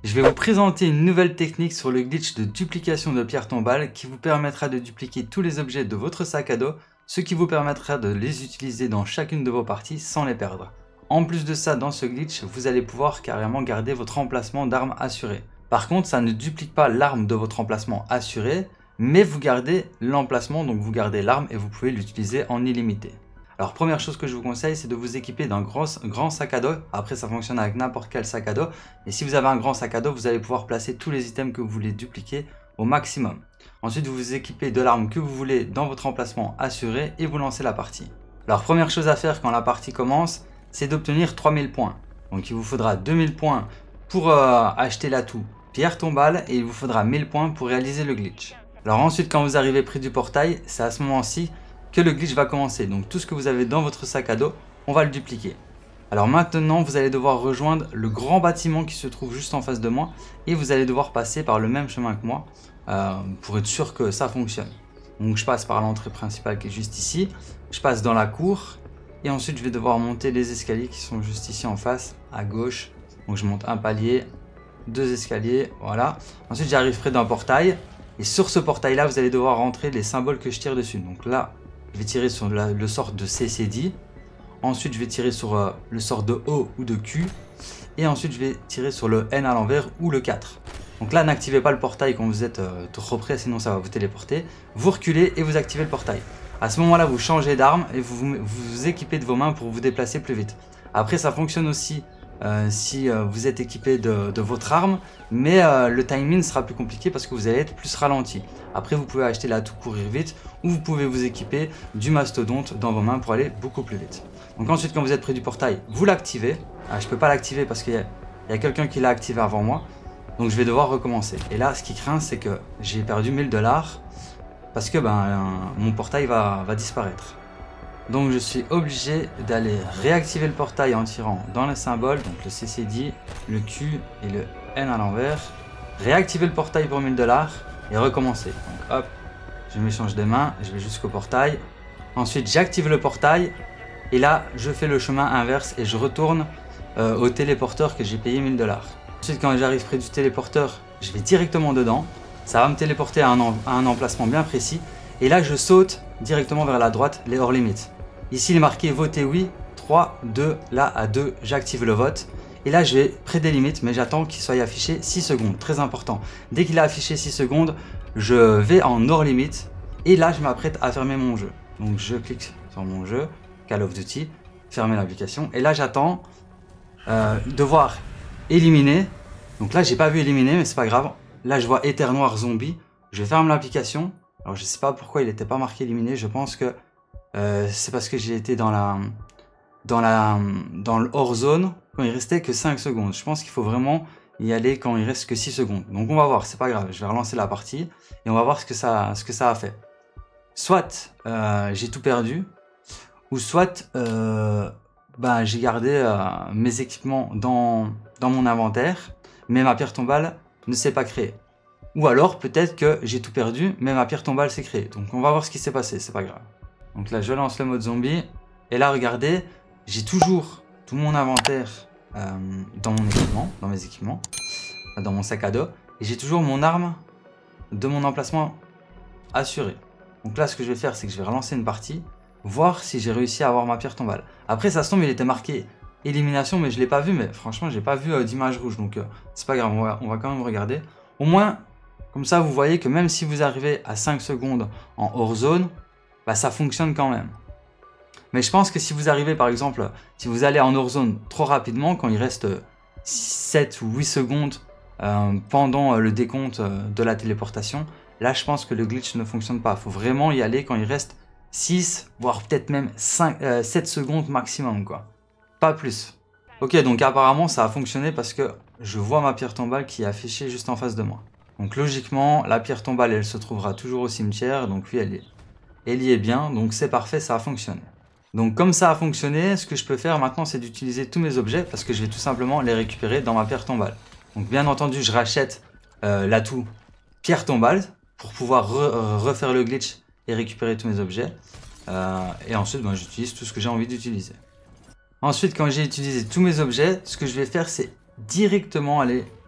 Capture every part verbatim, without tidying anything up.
Je vais vous présenter une nouvelle technique sur le glitch de duplication de pierres tombales qui vous permettra de dupliquer tous les objets de votre sac à dos, ce qui vous permettra de les utiliser dans chacune de vos parties sans les perdre. En plus de ça, dans ce glitch, vous allez pouvoir carrément garder votre emplacement d'arme assuré. Par contre, ça ne duplique pas l'arme de votre emplacement assuré, mais vous gardez l'emplacement, donc vous gardez l'arme et vous pouvez l'utiliser en illimité. Alors première chose que je vous conseille, c'est de vous équiper d'un grand, grand sac à dos. Après ça fonctionne avec n'importe quel sac à dos. Et si vous avez un grand sac à dos, vous allez pouvoir placer tous les items que vous voulez dupliquer au maximum. Ensuite vous vous équipez de l'arme que vous voulez dans votre emplacement assuré et vous lancez la partie. Alors première chose à faire quand la partie commence, c'est d'obtenir trois mille points. Donc il vous faudra deux mille points pour euh, acheter l'atout pierre tombale et il vous faudra mille points pour réaliser le glitch. Alors ensuite quand vous arrivez près du portail, c'est à ce moment-ci que le glitch va commencer. Donc tout ce que vous avez dans votre sac à dos, on va le dupliquer. Alors maintenant, vous allez devoir rejoindre le grand bâtiment qui se trouve juste en face de moi et vous allez devoir passer par le même chemin que moi euh, pour être sûr que ça fonctionne. Donc je passe par l'entrée principale qui est juste ici, je passe dans la cour et ensuite je vais devoir monter les escaliers qui sont juste ici en face, à gauche. Donc je monte un palier, deux escaliers, voilà. Ensuite j'arrive près d'un portail et sur ce portail là, vous allez devoir rentrer les symboles que je tire dessus. Donc là, je vais tirer sur la, le sort de C C D. Ensuite, je vais tirer sur euh, le sort de O ou de Q. Et ensuite, je vais tirer sur le N à l'envers ou le quatre. Donc là, n'activez pas le portail quand vous êtes euh, trop près, sinon ça va vous téléporter. Vous reculez et vous activez le portail. À ce moment-là, vous changez d'arme et vous vous, vous équipez de vos mains pour vous déplacer plus vite. Après, ça fonctionne aussi euh, si euh, vous êtes équipé de, de votre arme. Mais euh, le timing sera plus compliqué parce que vous allez être plus ralenti. Après, vous pouvez acheter l'atout courir vite ou vous pouvez vous équiper du mastodonte dans vos mains pour aller beaucoup plus vite. Donc ensuite, quand vous êtes près du portail, vous l'activez. Ah, je ne peux pas l'activer parce qu'il y a, a quelqu'un qui l'a activé avant moi. Donc je vais devoir recommencer. Et là, ce qui craint, c'est que j'ai perdu mille dollars parce que ben, euh, mon portail va, va disparaître. Donc je suis obligé d'aller réactiver le portail en tirant dans les symboles, donc le C C D, le Q et le N à l'envers. Réactiver le portail pour mille dollars et recommencer. Donc hop, je m'échange des mains, je vais jusqu'au portail. Ensuite j'active le portail et là je fais le chemin inverse et je retourne euh, au téléporteur que j'ai payé mille dollars. Ensuite quand j'arrive près du téléporteur, je vais directement dedans. Ça va me téléporter à un, à un emplacement bien précis. Et là je saute directement vers la droite, les hors limites. Ici il est marqué voter oui, trois, deux, là à deux, j'active le vote. Et là je vais près des limites, mais j'attends qu'il soit affiché six secondes, très important. Dès qu'il est affiché six secondes, je vais en hors limite. Et là je m'apprête à fermer mon jeu. Donc je clique sur mon jeu, Call of Duty, fermer l'application. Et là j'attends euh, de voir éliminer. Donc là j'ai pas vu éliminer, mais c'est pas grave. Là je vois Ether Noir Zombie, je ferme l'application. Alors je sais pas pourquoi il n'était pas marqué éliminé, je pense que euh, c'est parce que j'ai été dans la dans la dans le hors zone quand il restait que cinq secondes. Je pense qu'il faut vraiment y aller quand il reste que six secondes. Donc on va voir, c'est pas grave, je vais relancer la partie et on va voir ce que ça ce que ça a fait. Soit euh, j'ai tout perdu, ou soit euh, bah, j'ai gardé euh, mes équipements dans, dans mon inventaire, mais ma pierre tombale ne s'est pas créée. Ou alors peut-être que j'ai tout perdu, mais ma pierre tombale s'est créée. Donc on va voir ce qui s'est passé, c'est pas grave. Donc là je lance le mode zombie. Et là regardez, j'ai toujours tout mon inventaire euh, dans mon équipement, dans mes équipements, dans mon sac à dos. Et j'ai toujours mon arme de mon emplacement assuré. Donc là ce que je vais faire, c'est que je vais relancer une partie, voir si j'ai réussi à avoir ma pierre tombale. Après ça se tombe, il était marqué élimination, mais je ne l'ai pas vu. Mais franchement, j'ai pas vu euh, d'image rouge. Donc euh, c'est pas grave, on va, on va quand même regarder. Au moins, comme ça, vous voyez que même si vous arrivez à cinq secondes en hors zone, bah, ça fonctionne quand même. Mais je pense que si vous arrivez, par exemple, si vous allez en hors zone trop rapidement, quand il reste sept ou huit secondes euh, pendant le décompte de la téléportation, là, je pense que le glitch ne fonctionne pas. Il faut vraiment y aller quand il reste six, voire peut-être même cinq, euh, sept secondes maximum, quoi. Pas plus. Ok, donc apparemment, ça a fonctionné parce que je vois ma pierre tombale qui est affichée juste en face de moi. Donc logiquement, la pierre tombale, elle se trouvera toujours au cimetière. Donc oui, elle, est, elle y est bien. Donc c'est parfait, ça a fonctionné. Donc comme ça a fonctionné, ce que je peux faire maintenant, c'est d'utiliser tous mes objets parce que je vais tout simplement les récupérer dans ma pierre tombale. Donc bien entendu, je rachète euh, l'atout pierre tombale pour pouvoir re refaire le glitch et récupérer tous mes objets. Euh, et ensuite, ben, j'utilise tout ce que j'ai envie d'utiliser. Ensuite, quand j'ai utilisé tous mes objets, ce que je vais faire, c'est directement aller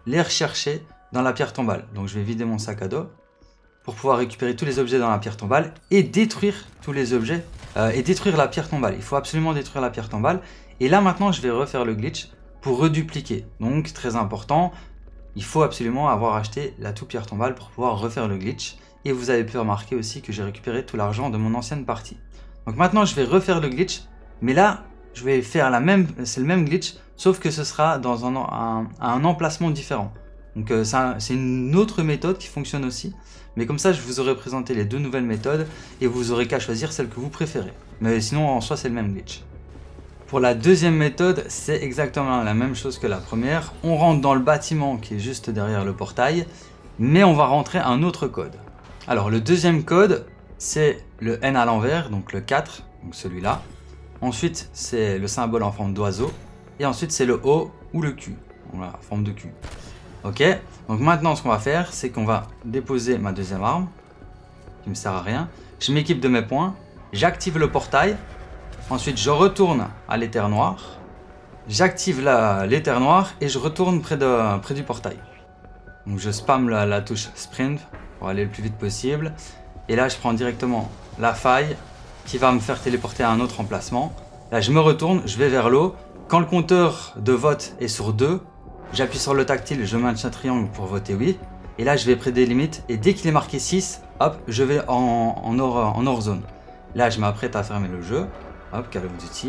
les rechercher dans la pierre tombale. Donc je vais vider mon sac à dos pour pouvoir récupérer tous les objets dans la pierre tombale et détruire tous les objets euh, et détruire la pierre tombale. Il faut absolument détruire la pierre tombale. Et là maintenant je vais refaire le glitch pour redupliquer. Donc très important, il faut absolument avoir acheté la toute pierre tombale pour pouvoir refaire le glitch. Et vous avez pu remarquer aussi que j'ai récupéré tout l'argent de mon ancienne partie. Donc maintenant je vais refaire le glitch, mais là je vais faire la même, c'est le même glitch, sauf que ce sera dans un, un, un emplacement différent. Donc euh, c'est une autre méthode qui fonctionne aussi, mais comme ça je vous aurai présenté les deux nouvelles méthodes et vous aurez qu'à choisir celle que vous préférez. Mais sinon en soi c'est le même glitch. Pour la deuxième méthode, c'est exactement la même chose que la première. On rentre dans le bâtiment qui est juste derrière le portail, mais on va rentrer un autre code. Alors le deuxième code, c'est le N à l'envers, donc le quatre, donc celui-là. Ensuite, c'est le symbole en forme d'oiseau. Et ensuite, c'est le O ou le Q, voilà, en forme de Q. Ok, donc maintenant, ce qu'on va faire, c'est qu'on va déposer ma deuxième arme, qui ne me sert à rien. Je m'équipe de mes points, j'active le portail. Ensuite, je retourne à l'éther noir. J'active l'éther noir et je retourne près, de, près du portail. Donc, je spamme la, la touche sprint pour aller le plus vite possible. Et là, je prends directement la faille qui va me faire téléporter à un autre emplacement. Là, je me retourne, je vais vers l'eau. Quand le compteur de vote est sur deux, j'appuie sur le tactile, je maintiens triangle pour voter oui. Et là, je vais près des limites. Et dès qu'il est marqué six, hop, je vais en, en, hors, en hors zone. Là, je m'apprête à fermer le jeu. Hop, Call of Duty.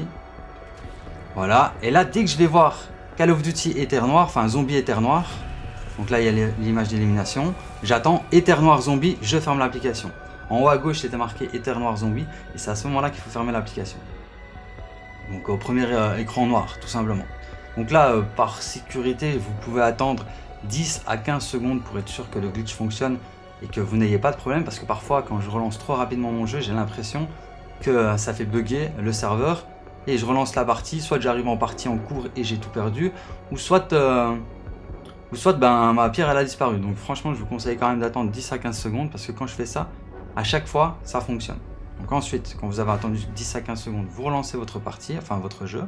Voilà. Et là, dès que je vais voir Call of Duty éther noir, enfin zombie éther noir. Donc là, il y a l'image d'élimination. J'attends éther noir zombie, je ferme l'application. En haut à gauche, c'était marqué éther noir zombie. Et c'est à ce moment-là qu'il faut fermer l'application. Donc au premier euh, écran noir, tout simplement. Donc là, euh, par sécurité, vous pouvez attendre dix à quinze secondes pour être sûr que le glitch fonctionne et que vous n'ayez pas de problème. Parce que parfois, quand je relance trop rapidement mon jeu, j'ai l'impression que euh, ça fait bugger le serveur. Et je relance la partie, soit j'arrive en partie en cours et j'ai tout perdu, ou soit... Euh, Ou soit ben, ma pierre elle a disparu. Donc franchement je vous conseille quand même d'attendre dix à quinze secondes parce que quand je fais ça, à chaque fois ça fonctionne. Donc ensuite, quand vous avez attendu dix à quinze secondes, vous relancez votre partie, enfin votre jeu.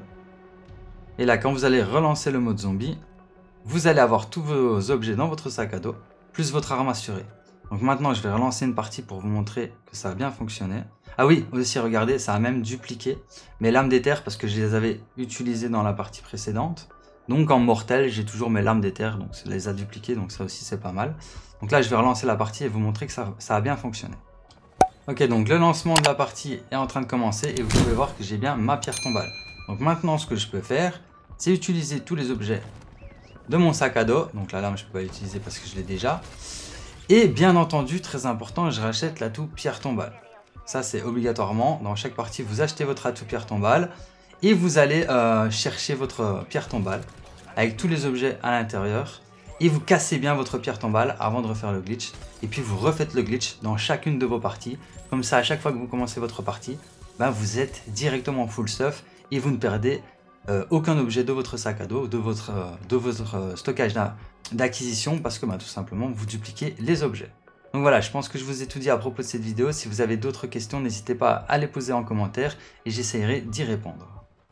Et là quand vous allez relancer le mode zombie, vous allez avoir tous vos objets dans votre sac à dos, plus votre arme assurée. Donc maintenant je vais relancer une partie pour vous montrer que ça a bien fonctionné. Ah oui, aussi regardez, ça a même dupliqué mes lames d'éther parce que je les avais utilisées dans la partie précédente. Donc en mortel, j'ai toujours mes lames d'éther, donc ça les a dupliquées, donc ça aussi c'est pas mal. Donc là je vais relancer la partie et vous montrer que ça, ça a bien fonctionné. Ok, donc le lancement de la partie est en train de commencer et vous pouvez voir que j'ai bien ma pierre tombale. Donc maintenant ce que je peux faire, c'est utiliser tous les objets de mon sac à dos. Donc la lame je peux pas l'utiliser parce que je l'ai déjà. Et bien entendu, très important, je rachète l'atout pierre tombale. Ça c'est obligatoirement, dans chaque partie vous achetez votre atout pierre tombale. Et vous allez euh, chercher votre pierre tombale avec tous les objets à l'intérieur. Et vous cassez bien votre pierre tombale avant de refaire le glitch. Et puis vous refaites le glitch dans chacune de vos parties. Comme ça, à chaque fois que vous commencez votre partie, ben, vous êtes directement full stuff. Et vous ne perdez euh, aucun objet de votre sac à dos, de votre, euh, de votre euh, stockage d'acquisition. Parce que ben, tout simplement, vous dupliquez les objets. Donc voilà, je pense que je vous ai tout dit à propos de cette vidéo. Si vous avez d'autres questions, n'hésitez pas à les poser en commentaire. Et j'essaierai d'y répondre.